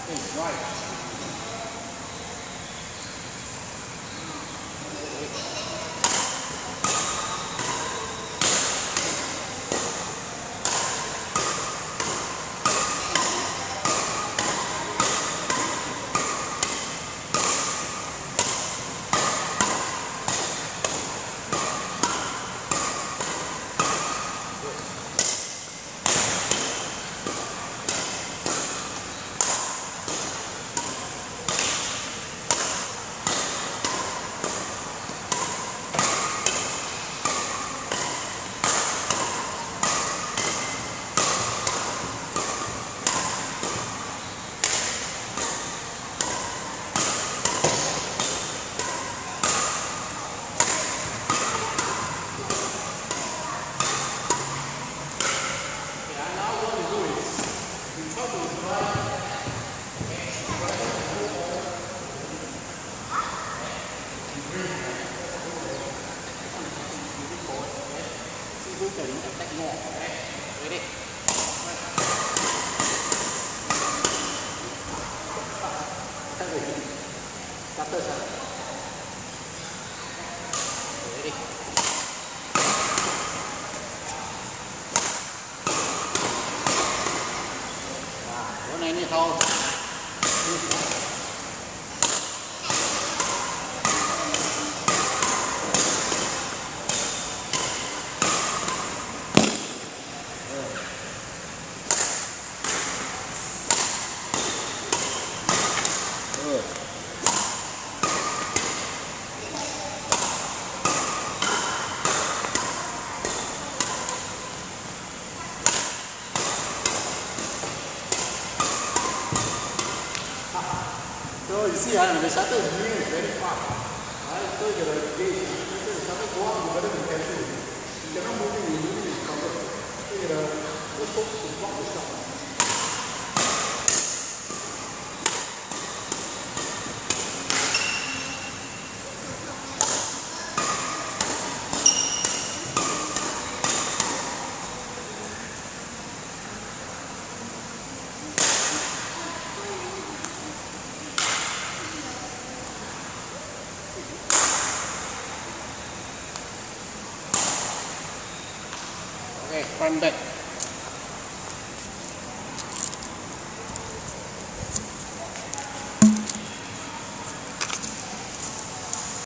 Right. Cuối cùng tách ngọt đấy đi. Tắt rồi. Tắt rồi sao? Đấy đi. Bữa nay như thôi. So you see, the shutter is moving very fast. So the gauge, the shutter go on better than cancel. You cannot move it, you move it, it's covered. So you just hope to block the shot. Okay, front back.